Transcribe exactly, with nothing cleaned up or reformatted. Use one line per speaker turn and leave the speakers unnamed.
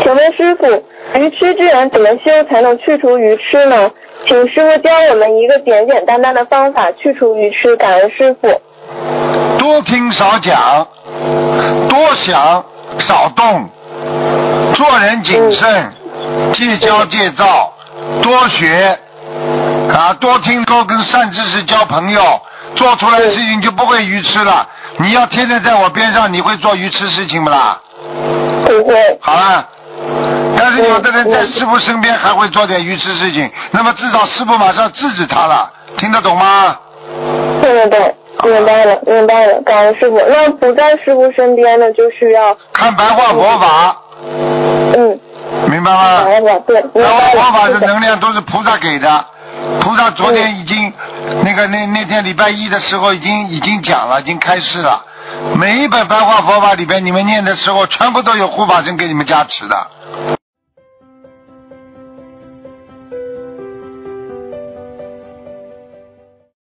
请问师傅，愚痴之人怎么修才能去除愚痴呢？请师傅教我们一个简简单单的方法去除愚痴，感恩师傅。
多听少讲，多想少动，做人谨慎，戒骄戒躁，多学啊，多听多跟善知识交朋友，做出来的事情就不会愚痴了。你要天天在我边上，你会做愚痴事情不啦？
不会。
好了。但是有的人在师父身边还会做点愚痴事情，那么至少师父马上制止他了，听得懂吗？
听得懂，明白了，明白了，感恩师父。那不在师父身边的，就需要
看白话佛法。
嗯，
明白吗？
白话对，
白话佛法的能量都是菩萨给的，菩萨昨天已经、嗯、那个那那天礼拜一的时候已经已经讲了，已经开示了。每一本白话佛法里边，你们念的时候，全部都有护法神给你们加持的。